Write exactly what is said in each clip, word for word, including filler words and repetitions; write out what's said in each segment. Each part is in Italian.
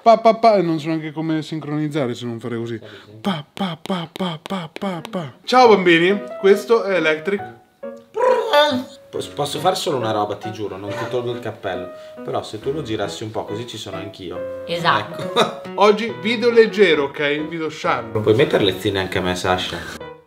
pa pa pa, e non so neanche come sincronizzare se non fare così. Pa pa pa pa pa pa pa. Ciao bambini, questo è Electric. Posso fare solo una roba, ti giuro, non ti tolgo il cappello. Però se tu lo girassi un po' così ci sono anch'io. Esatto. Ecco. Oggi video leggero, ok? Video sciallo. Puoi mettere lezioni anche a me, Sasha?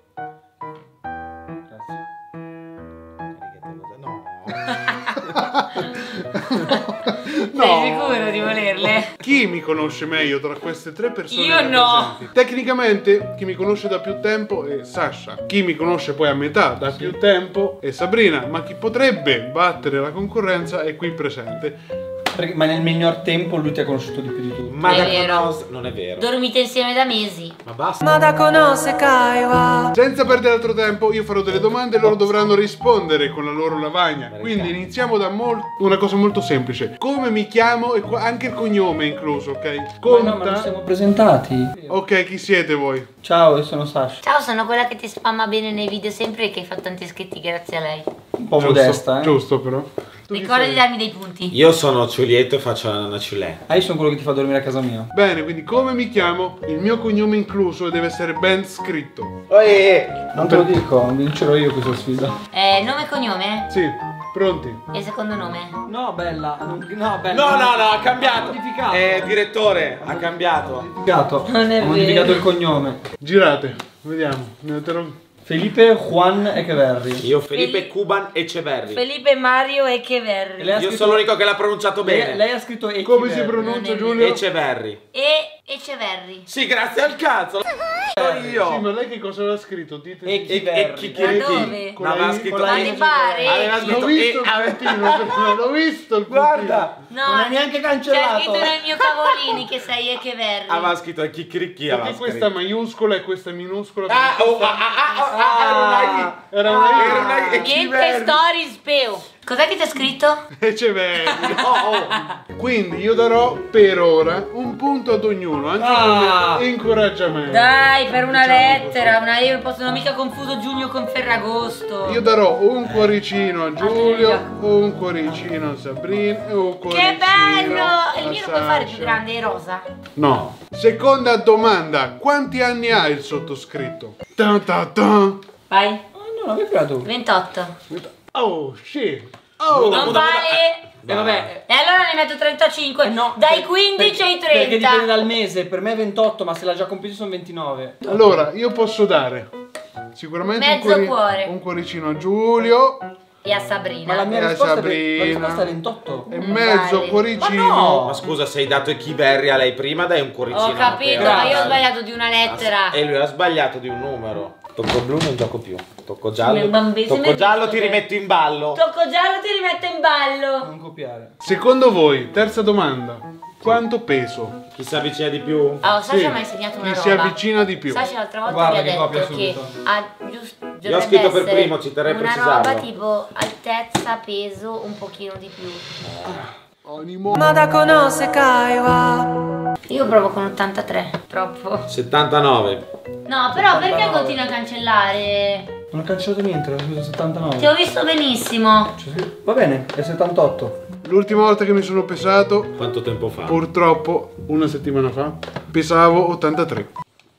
No. Sei sicuro di volerle? Chi mi conosce meglio tra queste tre persone? Io no. presenti? Tecnicamente chi mi conosce da più tempo è Sasha. Chi mi conosce poi a metà da più tempo è Sabrina. Ma chi potrebbe battere la concorrenza è qui presente. Perché, ma nel miglior tempo lui ti ha conosciuto di più di tutti. Ma È da vero. conos- non è vero. Dormite insieme da mesi. Ma basta. Ma da conosce Kaiwa. Senza perdere altro tempo io farò delle domande e loro dovranno rispondere con la loro lavagna. Quindi iniziamo da mol- una cosa molto semplice. Come mi chiamo e qua- anche il cognome è incluso, ok? Ma Conta. no, ma non siamo presentati. Ok, chi siete voi? Ciao, io sono Sasha. Ciao, sono quella che ti spamma bene nei video sempre e che fa tanti iscritti grazie a lei. Un po' Giusto, modesta, eh. Giusto però. Tu chi Ricorda sei? di darmi dei punti. Io sono Ciulietto e faccio la nana Ciulè. Ah, io sono quello che ti fa dormire a casa mia. Bene, quindi come mi chiamo? Il mio cognome incluso e deve essere ben scritto. Non te lo dico, vincerò io questa sfida. Eh, nome e cognome? Sì, pronti? E secondo nome? No, bella. non- No, bella. No, no, no, ha cambiato. Modificato. Eh, direttore, ha cambiato. Modificato. Non è Ho modificato vero. il cognome. Girate, vediamo. Ne metterò- Felipe Juan Echeverri. Io Felipe Feli- Cuban e Ceverri. Felipe Mario e E Cheverri. lei ha Io scritto- sono l'unico che l'ha pronunciato Lei, bene. lei ha scritto Echeverri. Come si pronuncia, Non è Giulio? Eceverri. E Eceverri. Sì, grazie al cazzo. L'ho io. Sì, ma lei che cosa aveva scritto? Dite. E- E, e Echeverri. chi Ma chi dove? Ma aveva scritto Con la Ma I. ti pare? Aveva L'ho scritto visto e il aveva- puntino, l'ho visto il puntino. Guarda, No, non è neanche c'è cancellato. scritto nel mio cavolini che sei Echeverri. Aveva scritto e chi cricchi aveva Perché questa è scritto. maiuscola e questa è minuscola? Ah, oh, ah, ah, ah, ah, ah, era una I. Era una I. Era una I. E Niente Cheverri. stories speo. Cos'è che c'è scritto? E c'è vero. Quindi io darò per ora un punto ad ognuno, anche Ah. come incoraggiamento. Dai, per una Diciamo lettera, una io non posso mica confuso giugno con Ferragosto. Io darò un cuoricino a Giulio, Giulia. un cuoricino a Sabrina e un cuoricino Che bello! a Il mio lo puoi fare più Sasha. grande, è rosa. No. Seconda domanda, quanti anni ha il sottoscritto? Tan tan tan. Vai. Oh, no, no, che tu. ventotto. Oh shit. Oh. Non vale. E vabbè. E allora ne metto trentacinque. Eh no, Dai per- quindici ai perché- Perché dipende trenta. dal mese, per me è ventotto, ma se l'ha già compiuto sono ventinove. Allora, io posso dare sicuramente un, Mezzo cuori- cuore. un cuoricino a Giulio E a Sabrina. Ma la mia E a risposta, è, Sabrina. la risposta è ventotto. e mezzo vale. cuoricino. Ma no! Ma scusa, se hai dato Echeverri a lei prima, dai un cuoricino. Ho capito, anche a- ma io ho sbagliato di una lettera. E lui ha sbagliato di un numero. Tocco blu non gioco più. Tocco Mi giallo. bambi- Tocco mi giallo visto ti che- rimetto in ballo. Tocco giallo ti rimetto in ballo. Non copiare. Secondo voi, terza domanda, quanto peso? Chi si avvicina di più? Oh, Sasha Sì, mi ha insegnato una chi roba. si avvicina di più. Sasha l'altra volta Guarda mi ha che copia detto che subito. ha giusto Io ho scritto per primo, ci terrei a una precisarlo. roba tipo altezza, peso, un pochino di più. Animo. Ma da conosce Kaiwa. Io provo con ottantatré, troppo. settantanove. No, però perché ottantanove. continui a cancellare? Non ho cancellato niente, l'ho scritto settantanove. Ti ho visto benissimo. Cioè, sì. Va bene, è settantotto. L'ultima volta che mi sono pesato, Quanto tempo fa? purtroppo una settimana fa, pesavo ottantatré.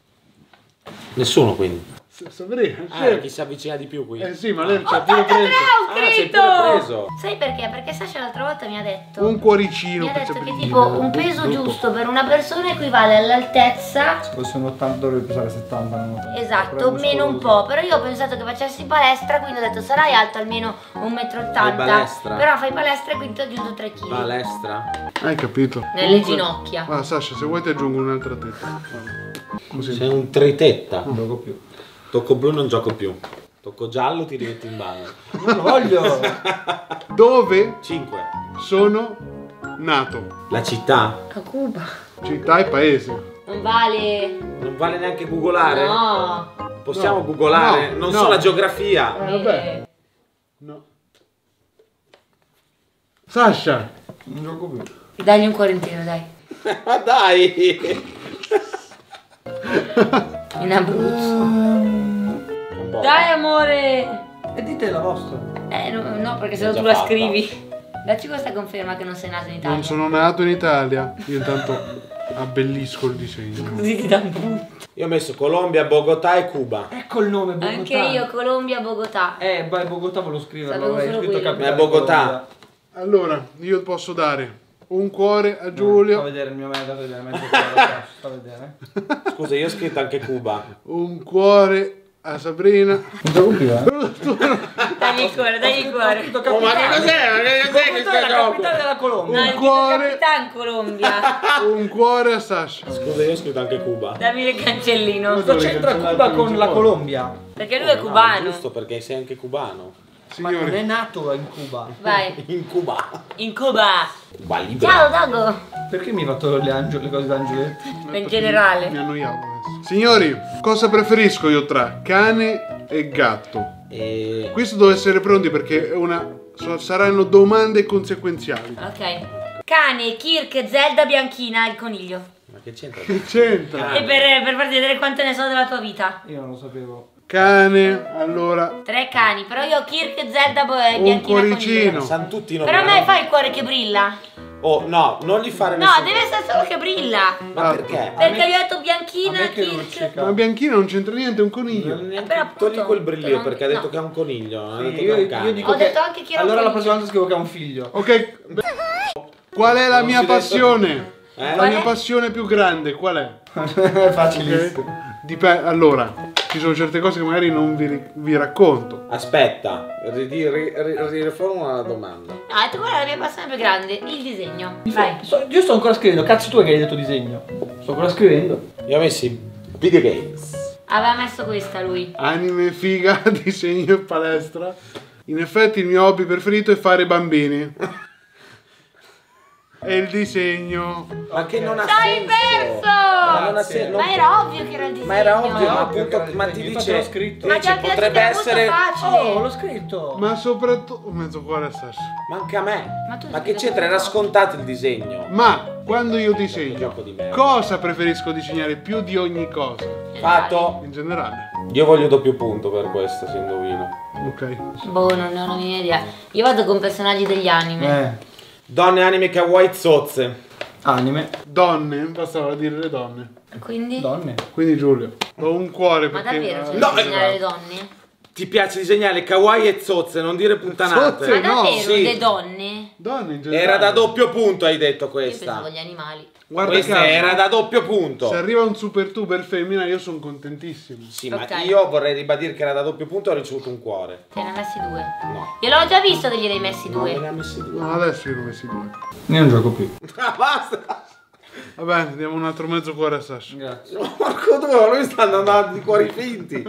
Nessuno quindi. Sabrina, Ah, era chi si avvicina di più qui. eh sì, ma lei ci ha pure ottantatré preso ho Ah, sei scritto! pure preso. Sai perché? Perché Sasha l'altra volta mi ha detto un cuoricino Mi ha per detto che Sabrina. tipo un peso Brutto. giusto per una persona equivale all'altezza. Se fosse un ottanta dovrebbe pesare settanta. Non Esatto, Però meno un muscoloso. po', però io ho pensato che facessi palestra, quindi ho detto sarai alto almeno un metro e ottanta. Fai palestra? Però fai palestra e quindi ti aggiungo tre chili. Palestra. Hai capito? Nelle Comunque- ginocchia. Ah, Sasha, se vuoi ti aggiungo un'altra tetta. Guarda. Così. Sei un tritetta. Non gioco più. Tocco blu non gioco più. Tocco giallo ti rimetto in ballo. Non lo voglio! Dove cinque. sono nato? La città. A Cuba. Città e paese. Non vale. Non vale neanche googolare? No. Possiamo No. googolare? No, Non no. so la geografia. Eh, vabbè. No. Sasha! Non gioco più. Dagli un cuore intero, dai. Ma dai! In Abruzzo. Un po'. Dai amore. E dite la vostra. Eh no, no, perché se no L'ho tu già la fatta. scrivi. Dacci questa conferma che non sei nato in Italia. Non sono nato in Italia. Io intanto Abbellisco il disegno. Così ti dà un punto. Io ho messo Colombia, Bogotà e Cuba. Ecco il nome, Bogotà. Anche io, Colombia, Bogotà. Eh, beh, Bogotà volevo scriverlo, Sapevo avrei solo scritto quello. capitale Ma è Bogotà. Colombia. Allora, io posso dare un cuore a Fa Giulio, vedere il mio mezzo, fa vedere, mezzo cuore, sta a vedere. Scusa, io ho scritto anche Cuba. un cuore a Sabrina. Non gioco più, eh? Dagli il cuore, dagli il cuore. Oh, ma che cos'è? Ma che cos'è che Bogotà è sto la gioco? capitale della Colombia. No, Un il cuore. Capitan Colombia. Un cuore a Sasha. Scusa, io ho scritto anche Cuba. Dammi il cancellino. Cosa c'entra Cuba con la Colombia? Perché lui è No, cubano. giusto, perché sei anche cubano. Ma non è Signori, nato in Cuba. Vai. In Cuba. In Cuba. Cuba libera. Ciao Dago. Perché mi hai fatto le, angio- le cose da angioletti? In generale. mi annoiavo adesso. Signori, cosa preferisco io tra cane e gatto? E... Questo deve essere pronti perché è una, so- saranno domande conseguenziali. Ok. Cane, Kirk, Zelda, Bianchina, il coniglio. Ma che c'entra? Che c'entra? E per, per farti vedere quanto ne so della tua vita. Io non lo sapevo. Cane, allora, Tre cani, però io ho Kirk, Zelda bo- e un Bianchina, cuoricino. coniglio. Sanno tutti i nomi. Però a me fai il cuore che brilla. Oh, no, non li fare No, nessuno. deve essere solo che brilla. Ma perché? Perché vi ho detto A Bianchina, me che Kirk. luccica. Ma Bianchina non c'entra niente, è un coniglio. Non Eh, neanche però appunto, togli quel brillio non- perché ha detto no. che è un coniglio, non ha Sì, detto io, che è un io cane. dico Ho che... detto anche che era un Allora la coniglio. prossima volta scrivo che ha un figlio. Ok, beh, qual è la Non mia si deve- passione? Eh? La Qual mia è? passione più grande, qual è? È facilissimo. Ok? Dip- allora, ci sono certe cose che magari non vi, ri- vi racconto. Aspetta, ri- ri- ri- ri- riformula la domanda. No, hai detto qual è la mia passione più grande? Il disegno. Vai. So- io sto ancora scrivendo, cazzo tu che hai detto disegno. Sto ancora scrivendo. Io ho messo i videogames. Aveva messo questa lui. Anime, figa, disegno e palestra. In effetti il mio hobby preferito è fare bambini. E il disegno. Ma che non ha Hai senso. perso! Ma non ha Grazie. senso. Ma era ovvio che era il disegno. Ma era ovvio, ma ovvio appunto, che era ma il ti disegno, dice, infatti l'ho scritto. Ma dice, già che potrebbe è molto essere... facile. Oh, l'ho scritto. Ma soprattutto. Mezzo cuore a Sasha. Ma anche a me. Ma tu Ma sei che c'entra? Era stato- scontato il disegno. Ma quando io Un disegno, gioco di merda. cosa preferisco disegnare più di ogni cosa? Fatto. In generale. Io voglio doppio punto per questo, se indovino. Ok. Boh, non ne ho la minima idea. Io vado con personaggi degli anime. Eh, Donne, anime, kawaii, zozze. anime, Donne, bastava dire le donne. Quindi? donne. Quindi Giulio. Ho un cuore Ma perché. davvero? Cioè, No, disegnare eh, le donne? Ti piace disegnare kawaii e zozze, non dire puttanate. Zozze? Ma no, davvero? sì. Le donne? Donne in generale. Era da doppio punto, hai detto Io questa. pensavo gli animali. Guarda Questa caso, era da doppio punto. se arriva un super tuber femmina io sono contentissimo. Sì, ma Ok. io vorrei ribadire che era da doppio punto e ho ricevuto un cuore. Te ne hai messi due. No. Io l'ho già visto che gliene hai messi No, me due. ne ha messi due. No, adesso io ne ho messi due. Io non gioco più. Ah, basta. Vabbè, diamo un altro mezzo cuore a Sasha. Grazie. No, Marco due, lui sta andando avanti di cuori finti.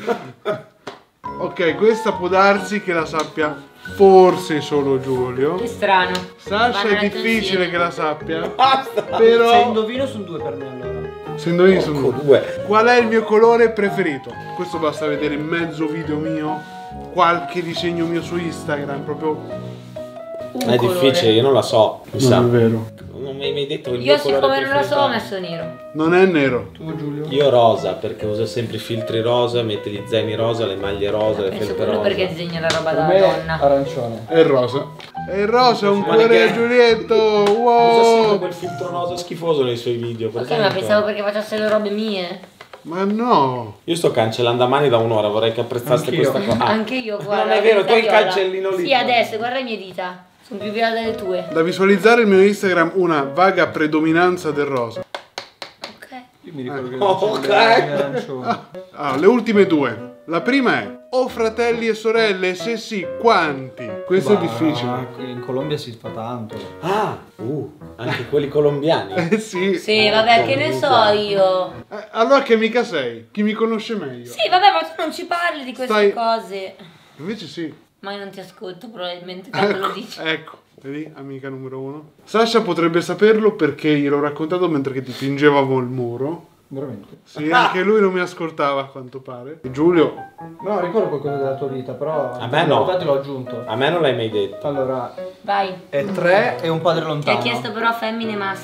Ok, questa può darsi che la sappia forse solo Giulio. Che strano. Sasha Vanno è letto difficile insieme. che la sappia. Basta. Se Però indovino sono due per me allora. se indovini sono Marco due. due. Qual è il mio colore preferito? Questo basta vedere mezzo video mio, qualche disegno mio su Instagram, proprio. Un È colore. difficile, io non la so. Mi sa. Non è vero. Non mi hai mai detto il Io mio colore siccome non lo preferito. so ho messo nero. Non è nero. Tu Giulio? Io rosa, perché uso sempre i filtri rosa, metti gli zaini rosa, le maglie rosa, le Penso felpe quello rosa. perché disegna la roba Per da me donna. arancione. È il rosa. È il rosa, è un Ma cuore che- a Giulietto. Usa sempre Wow. quel filtro rosa schifoso nei suoi video. per Ok, ma esempio. pensavo perché facesse le robe mie. Ma no. Io sto cancellando a mani da un'ora, vorrei che apprezzaste Anch'io. questa cosa. Ah, Anche io, guarda. non è vero, tu hai il viola. cancellino lì. Sì, adesso, guarda le mie dita. Sono più viola delle tue. Da visualizzare il mio Instagram una vaga predominanza del rosa. Ok. Io mi ricordo che Oh, non ok. c'erano gli arancioni. Ah, le ultime due. La prima è: ho fratelli e sorelle? Se sì, quanti? Questo è Bah, difficile. In Colombia si fa tanto. Ah, uh, anche quelli colombiani. Eh sì. Sì, vabbè, che ne so io. Eh, allora che mica sei? Chi mi conosce meglio? Sì, vabbè, ma tu non ci parli di queste Stai- cose. Invece sì. Ma io non ti ascolto, probabilmente quando lo Ecco, dici. ecco, vedi, amica numero uno. Sasha potrebbe saperlo perché gliel'ho raccontato mentre che ti pingevamo il muro. Veramente? Sì, anche lui non mi ascoltava a quanto pare. E Giulio, No, ricordo qualcosa della tua vita, però... A me no. Infatti l'ho aggiunto. A me non l'hai mai detto. Allora, Vai. è tre e un padre Ti lontano. ha chiesto però femmine e maschi.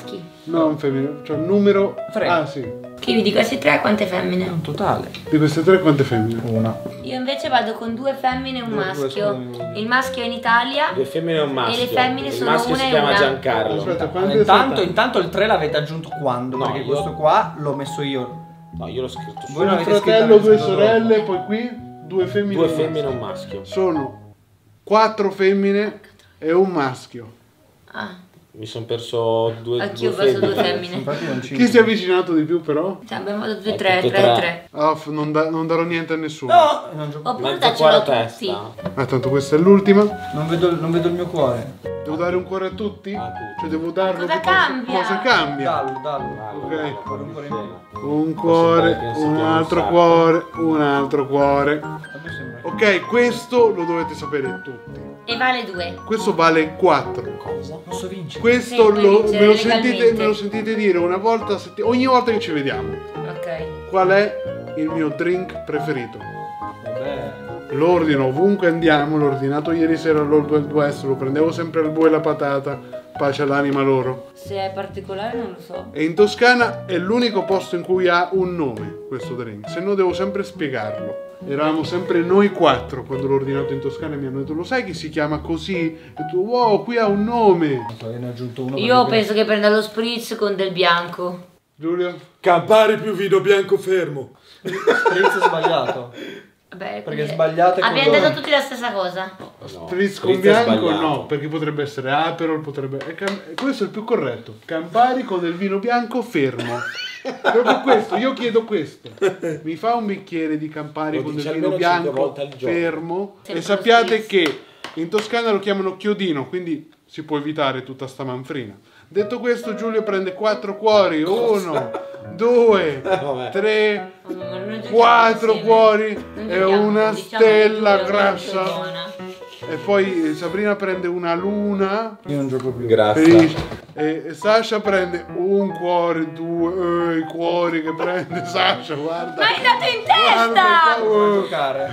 Non femminile, cioè numero... Tre. Ah sì. Kiwi, di questi tre quante femmine? Un totale. Di queste tre quante femmine? Una. Io invece vado con due femmine e un Due- due maschio. scusami. Il maschio è in Italia. Due femmine e un maschio. E le femmine il sono maschio una si e chiama una. Giancarlo. Aspetta, Allora, quante intanto, sono? intanto il tre l'avete aggiunto quando? No, Perché io- questo qua l'ho messo io. No, io l'ho scritto Voi su. non Un avete scritto, fratello, avete due scritto sorelle, dopo. poi qui due femmine. Due e un femmine e maschio. un maschio. Sono quattro femmine e un maschio. Ah, Mi sono perso due, anch'io ho due preso due femmine. femmine. Infatti non ci... Chi si è avvicinato di più però? Cioè, abbiamo fatto due, Eh, tre, tutte tre, tre. tre. Ah, f- non, da- non darò niente a nessuno. No! Non, gioco- Oppure Mezzo daccelo cuore a a tutti. testa. Ah, tanto questa è l'ultima. non, vedo, non vedo il mio cuore. Devo dare un cuore a tutti? A tutti. Cioè devo darlo Cosa che cosa- cambia? cosa cambia? Dallo, dallo. Vallo, Ok. vallo, Fare un po' di meno. Un cuore, Penso un che altro un sacco. cuore, un altro cuore. A me sembra. Ok, questo lo dovete sapere tutti. E vale due. Questo vale quattro. Cosa? Posso vincere? Questo Sì, puoi lo- vincere me, lo sentite, legalmente. me lo sentite dire una volta a setti- ogni volta che ci vediamo. Ok. Qual è il mio drink preferito? Vabbè. Lo ordino ovunque andiamo, l'ho ordinato ieri sera all'Old Wild West, lo prendevo sempre al bue e la patata, pace all'anima loro. Se è particolare non lo so. E in Toscana è l'unico posto in cui ha un nome questo drink, se no devo sempre spiegarlo. Eravamo sempre noi quattro quando l'ho ordinato in Toscana e mi hanno detto lo sai che si chiama così? E tu wow, qui ha un nome. Non so, io ne ho aggiunto uno. Io perché- penso che prenda lo spritz con del bianco. Giulio? Campari più vino bianco fermo. Spritz è sbagliato. Vabbè, Perché quindi- sbagliate Abbiamo quello- detto tutti la stessa cosa. No, Spritz con Spritz è bianco sbagliato. no, perché potrebbe essere Aperol, potrebbe... è cam- Questo è il più corretto. Campari con del vino bianco fermo. Proprio questo, io chiedo questo. Mi fa un bicchiere di Campari Lo con del dici vino almeno cinque bianco volte al giorno. fermo. Sempre E sappiate lo stesso. che in Toscana lo chiamano chiodino, quindi si può evitare tutta sta manfrina. Detto questo, Giulio prende quattro cuori. Uno, due, vabbè. tre, Ma non giochiamo quattro insieme. cuori Non e giochiamo, una diciamo che stella Giulio è grassa. molto buona. E poi Sabrina prende una luna. Io non gioco più. Grazie. Felice. E e Sasha prende un cuore, due, eh, i cuori che prende Sasha, guarda. Ma hai dato in Guarda, testa! Vuoi oh, giocare?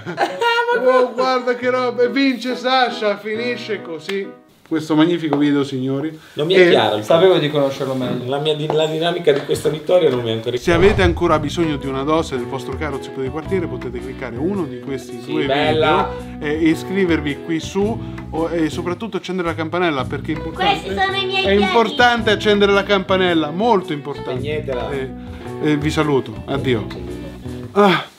oh, guarda che roba. E vince Sasha, finisce così. Questo magnifico video, signori. Non mi è E chiaro. il- Sapevo di conoscerlo meglio. La, mia, di- la dinamica di questa vittoria non mi è ancora Se avete ancora bisogno di una dose del vostro caro zippo di quartiere, potete cliccare uno di questi Sì, due bella. video e iscrivervi qui su o- e soprattutto accendere la campanella perché è importante. Questi sono i miei È piedi. importante accendere la campanella, molto importante. Spegnetela. E, e vi saluto, addio. Ah.